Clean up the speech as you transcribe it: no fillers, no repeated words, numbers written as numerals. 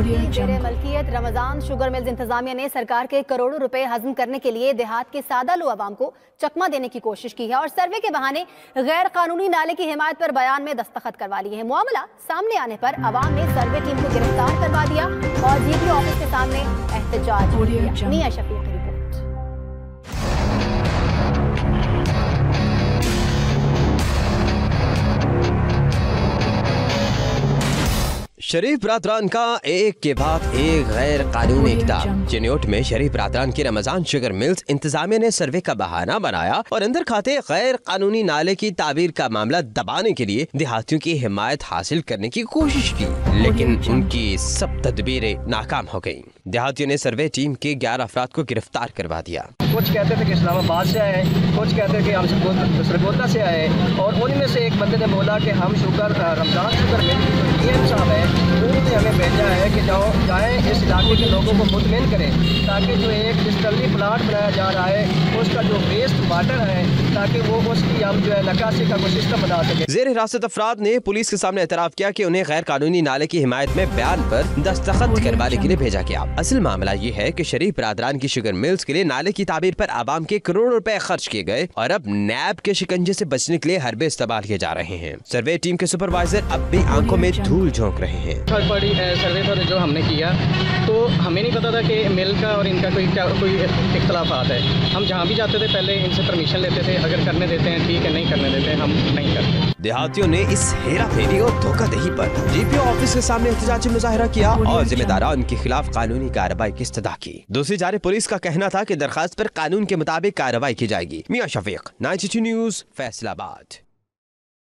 जेरे मलकियत Ramzan sugar mills इंतजामिया ने सरकार के करोड़ों रुपए हजम करने के लिए देहात के सादा लो अवाम को चकमा देने की कोशिश की है और सर्वे के बहाने गैर कानूनी नाले की हिमायत पर बयान में दस्तखत करवा लिए हैं। मामला सामने आने पर अवाम ने सर्वे टीम को गिरफ्तार करवा दिया और जीपी ऑफिस के सामने एहतजाज किया। मियां शफीक की रिपोर्ट। शरीफ बरादरान का एक के बाद एक गैर कानूनी इक़दाम। चिन्योट में शरीफ बरादरान की रमजान शुगर मिल्स इंतजामिया ने सर्वे का बहाना बनाया और अंदर खाते गैर कानूनी नाले की ताबीर का मामला दबाने के लिए देहातियों की हिमायत हासिल करने की कोशिश की, लेकिन उनकी सब तदबीरें नाकाम हो गयी। देहातियों ने सर्वे टीम के 11 अफराद को गिरफ्तार करवा दिया। कुछ कहते थे कि इस्लामाबाद से आए, कुछ कहते थे कि हम सरगोदा से आए और उनमें से एक बंदे ने बोला कि हम रमजान शुगर मिल की जो डीएम साहब है उन्होंने हमें भेजा है कि जाएं इस इलाके के लोगों को मुतमिन करें ताकि जो एक डिजिटली प्लांट बनाया जा रहा है उसका जो वेस्ट वाटर है ताकि वो उसकी हम जो है निकासी का कोई सिस्टम बना सके। ज़ेर हिरासत अफराद ने पुलिस के सामने एतराफ़ किया कि उन्हें गैर कानूनी नाले की हिमायत में बयान पर दस्तखत करवाने के लिए भेजा गया। असल मामला ये है कि शरीफ बरादरान की शुगर मिल्स के लिए नाले की ताबीर पर आवाम के करोड़ों रुपए खर्च किए गए और अब नैब के शिकंजे से बचने के लिए हरबे इस्तेमाल किए जा रहे हैं। सर्वे टीम के सुपरवाइजर अब भी आंखों में धूल झोंक रहे हैं। थर्ड पार्टी सर्वे पर जो हमने किया तो हमें नहीं पता था कि मिल का और इनका कोई इख्तलाफात है। हम जहाँ भी जाते थे पहले इनसे परमिशन लेते थे, अगर करने देते हैं ठीक है, नहीं करने देते हैं हम नहीं करते। देहातियों ने इस हेरा फेरी और धोखाधड़ी पर जीपी ऑफिस के सामने एहतजाजी मुजाहरा किया और जिम्मेदारान के खिलाफ कानूनी कार्रवाई की इस्तदा की। दूसरी जानिब पुलिस का कहना था कि दरखास्त पर कानून के मुताबिक कार्रवाई की जाएगी। मियां शफीक, 92 न्यूज़, फैसलाबाद।